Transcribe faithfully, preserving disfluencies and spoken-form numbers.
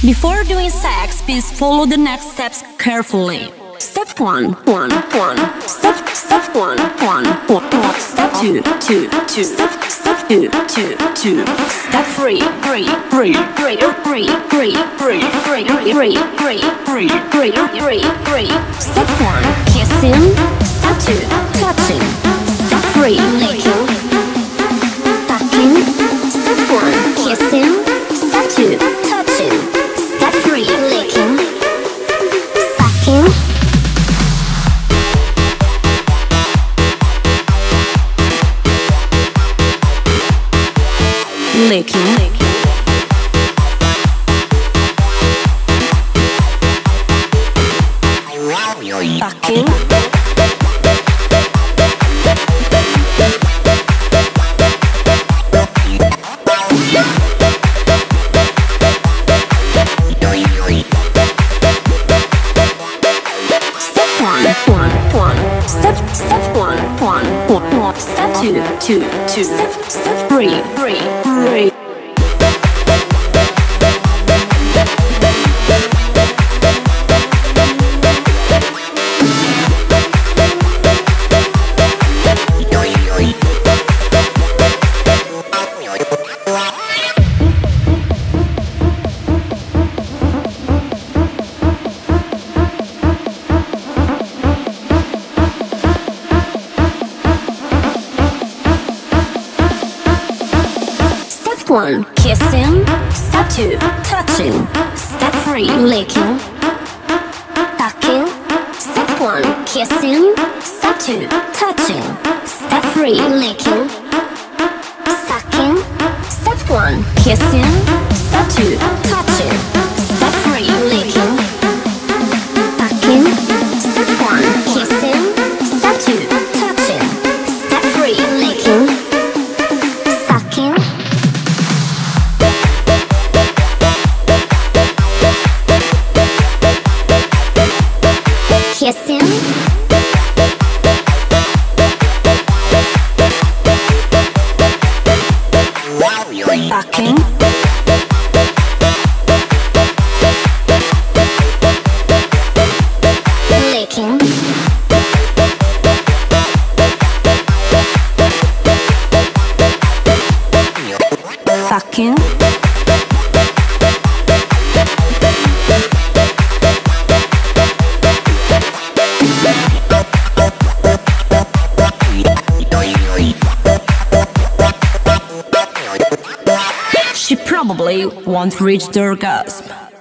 Before doing sex, please follow the next steps carefully. Step one, one, one. Step, step one, one, one. Step two, two, two. Step, step two, two, two. Step three, three, three, three, three, three, three, three, three, three, three, three, three, three. Step one, kissing. Step two, touching. Step three, licking, tucking. Step one, kissing. Step two, touching. Step three, licking, sucking. Licking, fucking, step one, one, one. Step, step one, one, one, one. Step two, two, two. Step, step three, three, three. Step one, kissing. Step two, touching. Step three, licking, tucking. Step one, kissing. Step two, touching. Step three, licking, sucking. Step one, kissing. Step two, touching. Step three, licking, tucking. Step one, kissing. Step two, touching. Step three, licking, sucking. Kissing, fucking, licking, fucking. She probably won't reach the orgasm.